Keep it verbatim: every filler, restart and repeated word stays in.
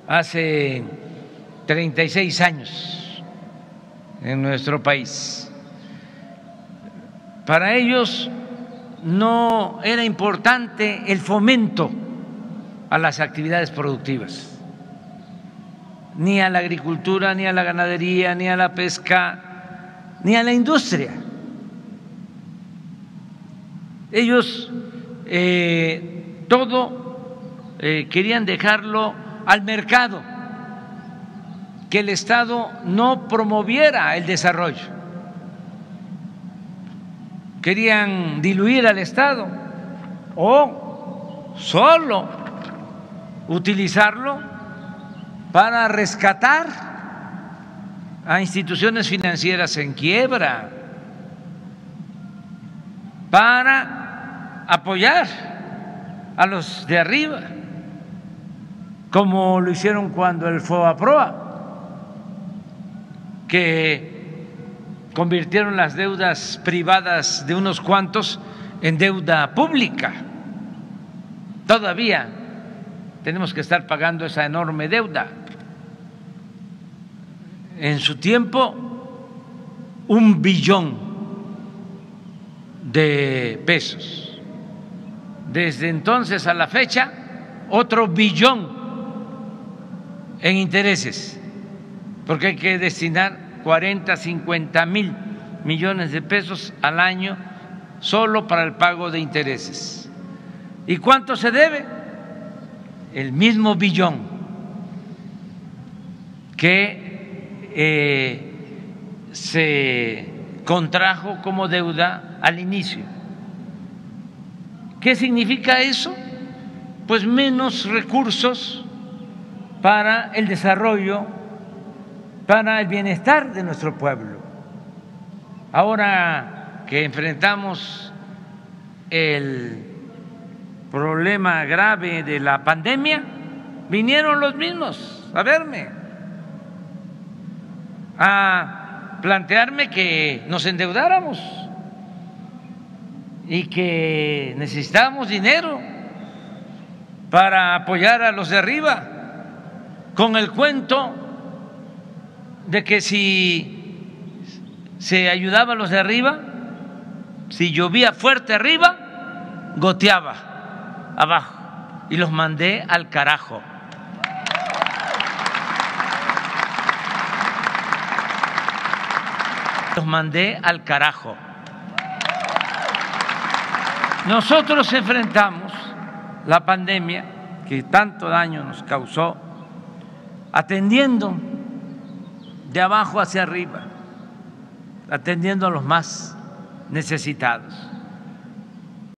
hace treinta y seis años en nuestro país. Para ellos no era importante el fomento a las actividades productivas, ni a la agricultura, ni a la ganadería, ni a la pesca, ni a la industria. Ellos eh, todo eh, querían dejarlo al mercado, que el Estado no promoviera el desarrollo. Querían diluir al Estado o solo utilizarlo para rescatar a instituciones financieras en quiebra, para apoyar a los de arriba, como lo hicieron cuando el FOBAPROA, que convirtieron las deudas privadas de unos cuantos en deuda pública. Todavía tenemos que estar pagando esa enorme deuda. En su tiempo, un billón de pesos. Desde entonces a la fecha, otro billón en intereses, porque hay que destinar cuarenta, cincuenta mil millones de pesos al año solo para el pago de intereses. ¿Y cuánto se debe? El mismo billón que eh, se contrajo como deuda al inicio. ¿Qué significa eso? Pues menos recursos para el desarrollo, para el bienestar de nuestro pueblo. Ahora que enfrentamos el problema grave de la pandemia, vinieron los mismos a verme, a plantearme que nos endeudáramos y que necesitábamos dinero para apoyar a los de arriba, con el cuento de que si se ayudaba a los de arriba, si llovía fuerte arriba, goteaba abajo, y los mandé al carajo. Los mandé al carajo. Nosotros enfrentamos la pandemia que tanto daño nos causó atendiendo de abajo hacia arriba, atendiendo a los más necesitados.